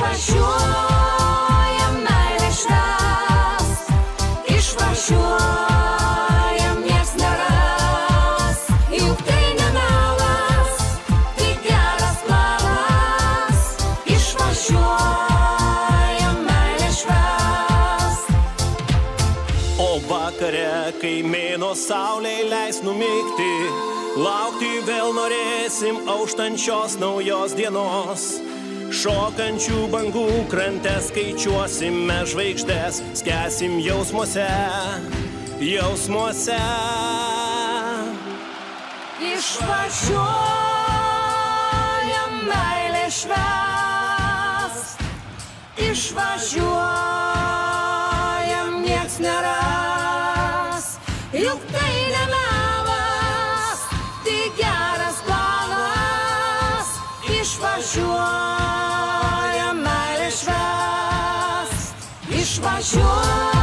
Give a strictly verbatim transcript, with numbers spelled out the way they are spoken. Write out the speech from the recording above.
Išvažiuojam meilę švęst, išvažiuojam, nieks neras, juk tai ne melas, tai geras planas. Išvažiuojam meilę švęst. O vakare, kai mėnuo saulei leis numigti, laukti vėl norėsim auštančios naujos dienos. Šokančių bangų krante skaičiuosime žvaigždės, skęsim jausmuose, jausmuose. Išvažiuojam meilę švęst, išvažiuojam, nieks neras, juk tai ne melas, tai geras planas. Išvažiuojam meilę švęst, išvažiuojam.